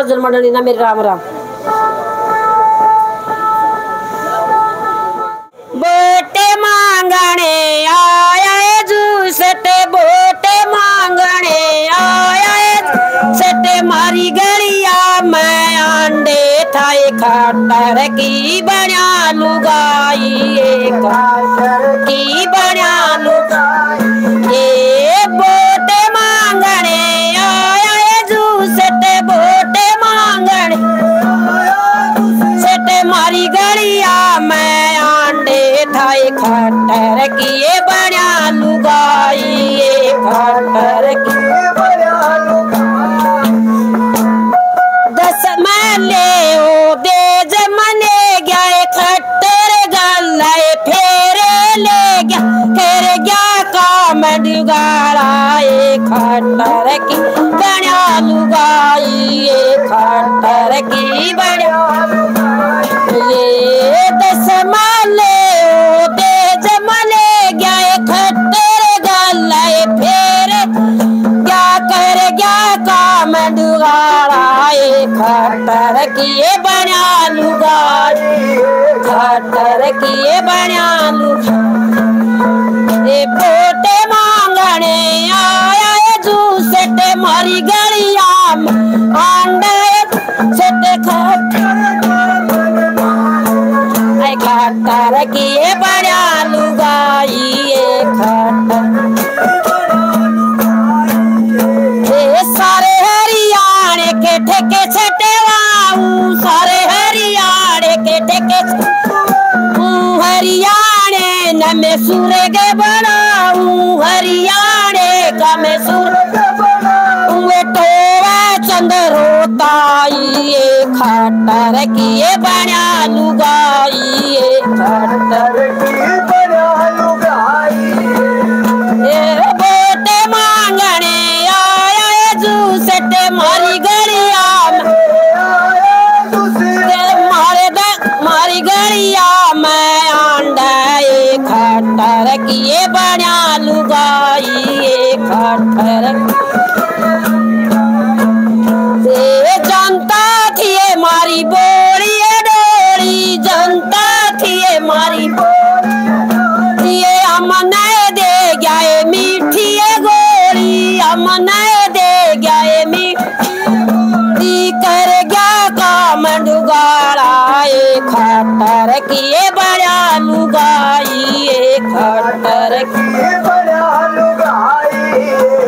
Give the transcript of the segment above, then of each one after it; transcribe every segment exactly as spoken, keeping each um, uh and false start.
भजन मंडली ना मेरे राम राम। बोटे मांगने आया जू सटे बोटे मांगने आया सटे मारी गलिया मैं अंडे थाए खातर की बना लुगाई खातर की बना लुगाई ये बोटे मांगने आया जू सटे बोटे मांगने सटे मारी गलिया मैं अंडे थाए खातर की बना लुगाई खातर की बना लुगाई दस मले ओ दे जमने गए खट्टर गलाए फेरे ले गया फिर गया काम डुगाड़ाए खट्टर की बना लुगाई खट्टर की बना ये दस मले ओ दे जमने गए खट्टर गलाए फेरे क्या कर गया काम डुगाड़ाए खट्टर किए बना लुगाई खट्टर किए बना लुगाई बोटे मांगने आया जू सटे मारी गलिया अंडे सटे खट्टर खट्टर किए बना लुगाई खट्टर सारे हरियाणे के ठेके छटे वाऊ सारे हरियाणे के ठेके हरियाणे न में सूरे के बनाऊ हरियाणे का में सूरे वे तो चंद्रोताई खट्टर किए बना लुगाई खट्टर किए बना लुगाई बोटे मांगने आया जू सटे मारी गलिया मारे मारी गलिया मैं अंडे खट्टर किए बना लुगाई खट्टर जनता थी मारी बोली डोरी जनता थी मारी ये अमन दे गए मीठी गोली अमन दे गए मीठी कर गया काम डुगाड़ाए खट्टर किए बना लुगाई खट्टर किए बना लुगाई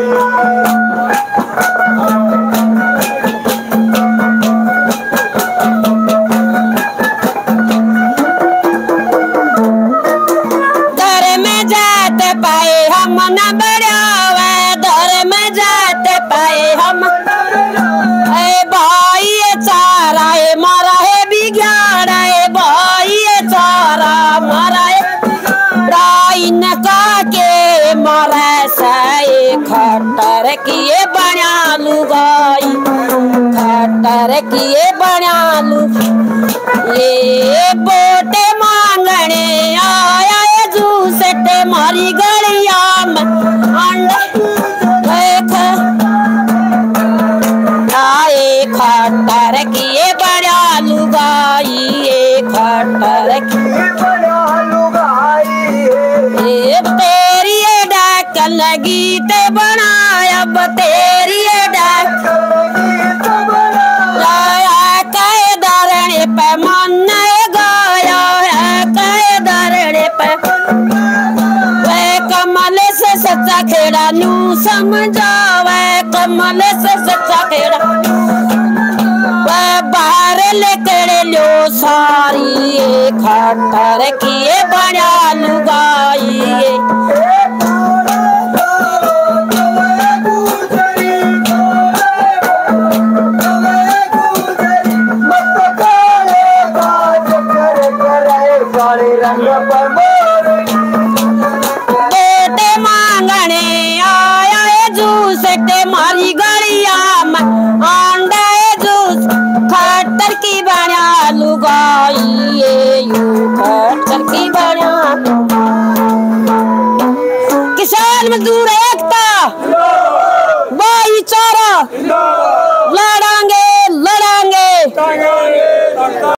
पाए हम न बढ़ावे दर में जाते पाए हम ए भाई चारा है मारा है बिगाड़ा है भाई चारा मारा है राइन का के मारा से खट्टर किए बना लुगाई खट्टर किए बना लू ये बोटे मांगने आया जू सटे मारी गलिया आए खट्टर किए बना लुगाई खट्टर किए बना लुगाई तेरी डाक लगी ते बनाया अब तेरी डाक लाया कहे धरने पे मन गाया है कहे धरने पे कमल से सच्चा खेड़ा नू समझावे कमल से सच्चा खेड़ा वह बाहर लेकर लो सारी खट्टर किए बना लुगाई रंग बोटे मांगने आया जूस ते मारी गलिया अंडे जूस खट्टर की बना लुगाई यू खट्टर की बना किसान मजदूर एकता भाईचारा